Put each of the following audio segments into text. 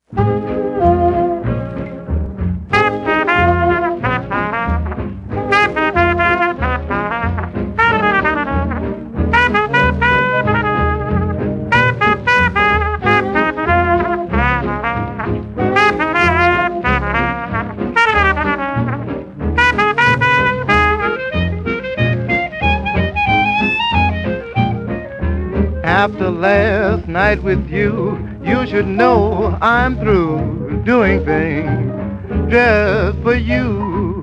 After last night with you, you should know I'm through doing things just for you.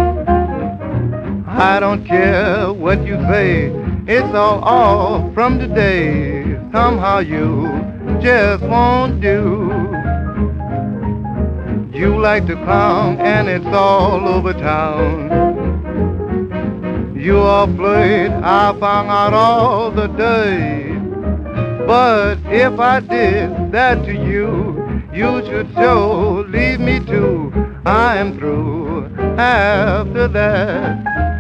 I don't care what you say, it's all off from today. Somehow you just won't do. You like to clown and it's all over town. You are flirt, I found out all the day. But if I did that to you, you should so leave me too. I am through after that.